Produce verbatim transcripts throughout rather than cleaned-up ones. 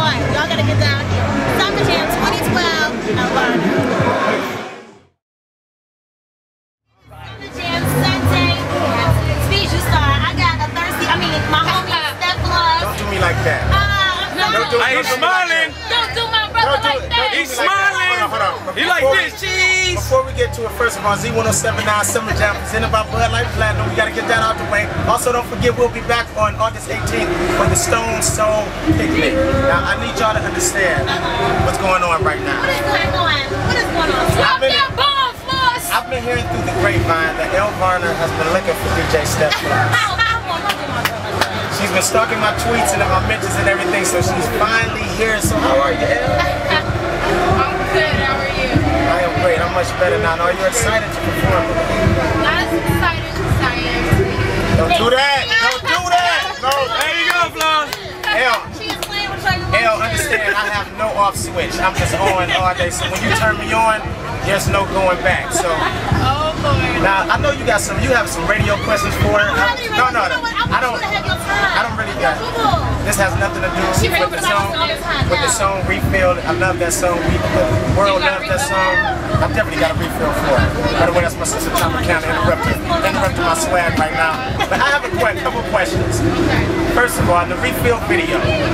one. Y'all gotta get down here. Summer Jam twenty twelve, Alvarno. Summer Jam Sunday. Speed you star. I got a thirsty. I mean, my homie Steph Plus. Don't do me like that. Uh, I'm Don't do, I ain't don't do smiling. Don't do my brother like that. He's smiling. Hold on, hold on. He like Before this, we- cheese. Before we get to it, first of all, Z one oh seven point nine Summer Jam presented by Bud Light Platinum. We gotta get that out the way. Also, don't forget we'll be back on August eighteenth for the Stone Soul Picnic. Now, I need y'all to understand what's going on right now. What is going on? What is going on? I've been, that bomb, Floss! I've been hearing through the grapevine that Alvarno has been looking for D J Steph Plus. She's been stalking my tweets and my mentions and everything, so she's finally here. So how are you, El? I'm good, how are you? I am great. I'm much better now. Are you excited to perform? Not as excited as I am. Don't do that! Don't do that! No! There you go, Flo. El, She is playing with your El, understand, I have no off switch. I'm just on all day. So when you turn me on, there's no going back. So Oh, Lord. now I know you got some. You have some radio questions for her. I, no, no, no. I don't. I don't really got. This has nothing to do with the song. With the song Refill. I love that song. We, the world loves that song. I definitely got a refill for it. By the way, that's my sister Thomas County interrupting, interrupting my swag right now. But I have a que couple questions. First of all, in the refill video,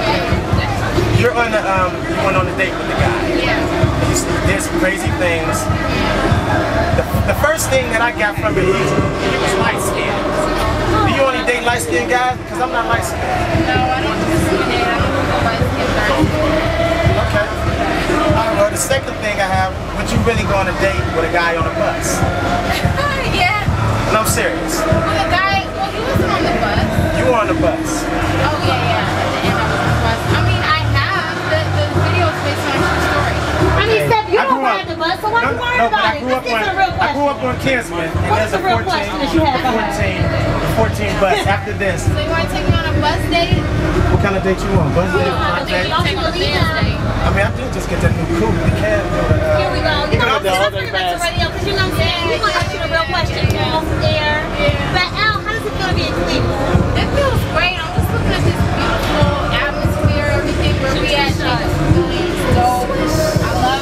you're on the um, you went on a date with the guy. Yeah. You did some crazy things. The, the first thing that I got from it is he was light skinned. Do you only date light skinned guys? Because I'm not light skinned. No, I don't discriminate. I don't know why it's getting Okay. Alright, well, the second thing I have, would you really go on a date with a guy on a bus? Yeah. No, I'm serious. Well, the guy, well, he wasn't on the bus. You were on the bus. Oh, yeah, yeah. At the end, I was on the bus. I mean, I have. The, the video is based on a true story. I mean, Steph, you I don't grew up- ride the bus, so why No, you worried no, but about I it? grew Let's up get on to the real I question. grew up on Kinsman, and What's there's the a real fourteen, question that you have a for her? fourteen, a fourteen bus after this. So you want to take me on a bus date? What kind of date you want? Bus date? I Car think date? you take on a dance date. I mean, I did just get that new coupe, the cab. Uh, Here we go. You know, the let's other bring it back to fast. radio, because you know what I'm saying? We're going to ask you the real question off air. But Al, how does it feel to be in Cleveland? It feels great. I'm just looking at this beautiful atmosphere, everything where we at. So I love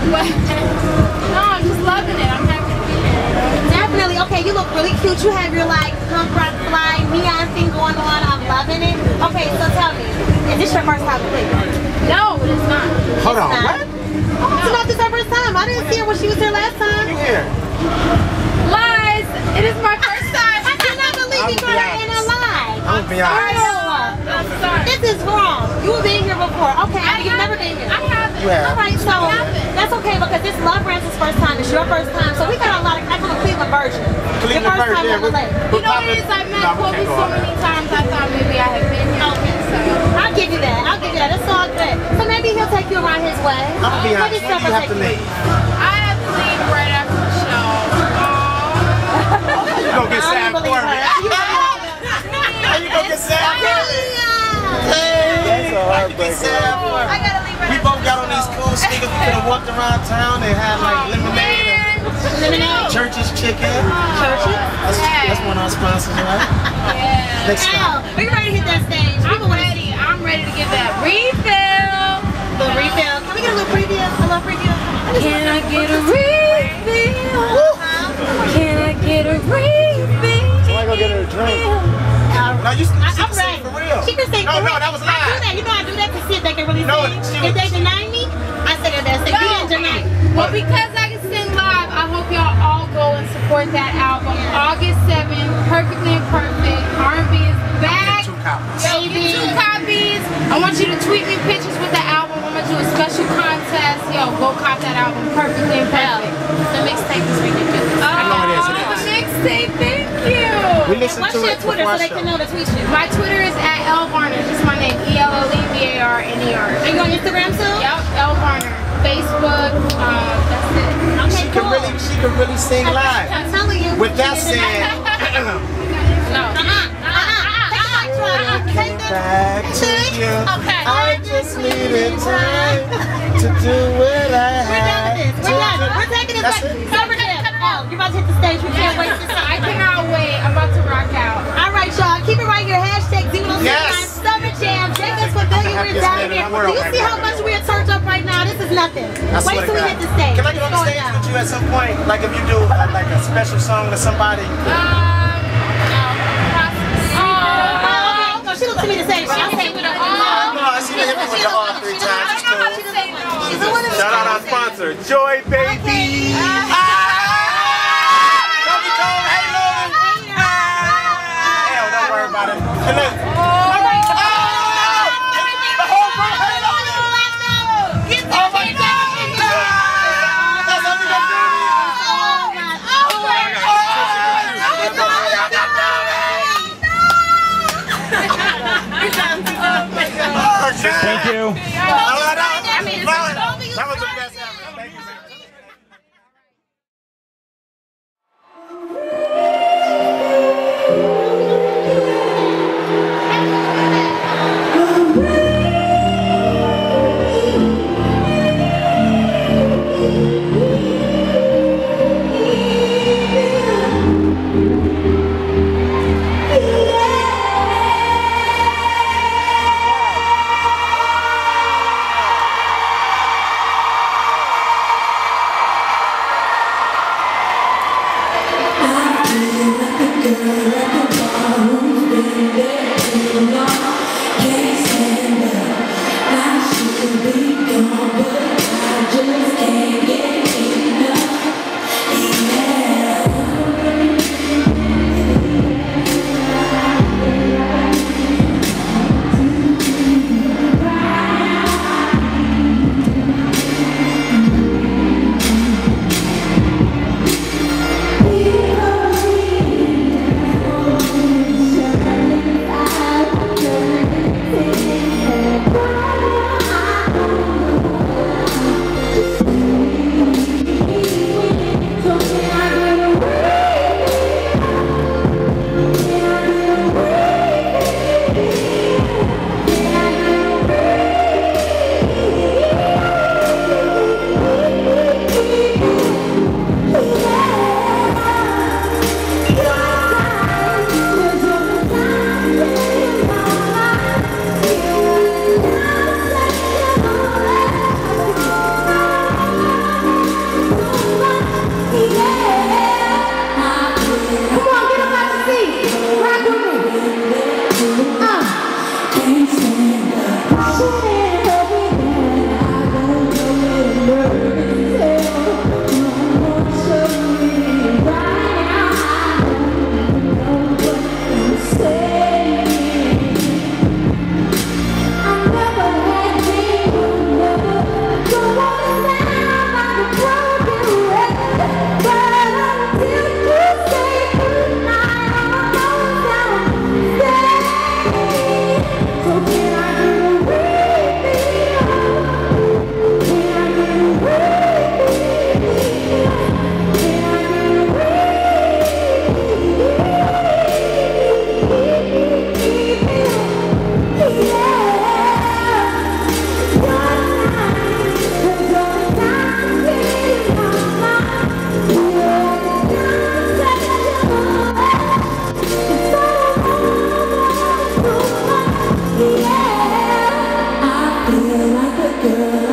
No, I'm just loving it. I'm happy to be here. Definitely. Okay, you look really cute. You have your like punk rock fly neon thing going on. I'm loving it. Okay, so tell me, is this your first time in Cleveland? No, it is not. Hold on, Nah. what? Oh, so not this her first time. I didn't see her when she was here last time. You here? Lies. It is my first time. I cannot believe you I'm got her in a lie. I'm gonna be honest. I'm sorry. This is wrong. You've been here before. Okay, I you've never haven't. been here. I haven't. You have. All right, so that's okay because this Love Rance's first time. It's your first time. So we got a lot of, I call them Cleveland version. Cleveland your first version, time yeah, in L A. You know what it is? I've met Kobe so many times. I thought maybe I had been here. Okay. So I'll give you that. I'll give you that. It's all good. So maybe he'll take you around his way. I'm gonna be What honest. is When do you have to Steph leave? I have to leave right after the show. You gonna get I sad don't for believe me? her. How you gonna get sad for me? That's a heartbreaker. I gotta leave right We both got on these cool sneakers. We could have walked around town. They had like lemonade and Lemonade. Church's Chicken. Churches. That's, that's one of our sponsors, right? Yeah. Next time. Al, are you ready to hit that stage? I'm People wanna ready. I'm ready to get that refill. The refill. Can we get a little preview? A little preview? Can I get a refill? Can I get a refill? Somebody go get her a drink. No, you, she I, can I'm sing ready. for real. She can sing No, for no, real. that was I do live. that. You know I do that to see if they can really No, sing. she If was- they deny me, I say that. Say, you didn't deny me. Well, because I can sing live, I hope y'all all go and support that album. August seventh, Perfectly Imperfect. R and B is back. Two copies. Yo, get two copies. I want you to tweet me pictures with the album. I'm gonna do a special contest. Yo, go cop that album, Perfectly Imperfect. The mixtape is ridiculous. Oh, know it is, it the is. mixtape, thank you. We listen What's to your it Twitter before so our they show. can know to tweet you? My Twitter is at L Varner, just my name, E L L E V A R N E R. Are you on Instagram too? Yep, L Varner. Facebook, um, that's it. Okay, She can cool. really, she can really sing live. I'm telling you. With that she did said, it. No. Uh-uh, uh-uh. Take the mic, back to you. Okay. I just needed time to do what I We're done had with this. to We're done. do. We're taking this That's back. it. Summer Jam. Oh, you're about to hit the stage. We can't wait to see. I cannot wait. I'm about to rock out. All right, y'all. Keep it right here. Hashtag Z one oh seven nine Yes. Summer Jam. Jacob Pavilion. we're down here. Do you see how much we're turned up right now? This is nothing. Wait till we hit the stage. Can I get on the stage with you at some point? Like if you do uh, like a special song to somebody? Um, no. Oh, she looked to me the same. She don't say with her all. No, she hit me with the all three times. It's cool. Shout out our sponsor, Joy Baby. Hell, don't worry about it. And look. Thank you. That was the best ever. Thank you, man. Girl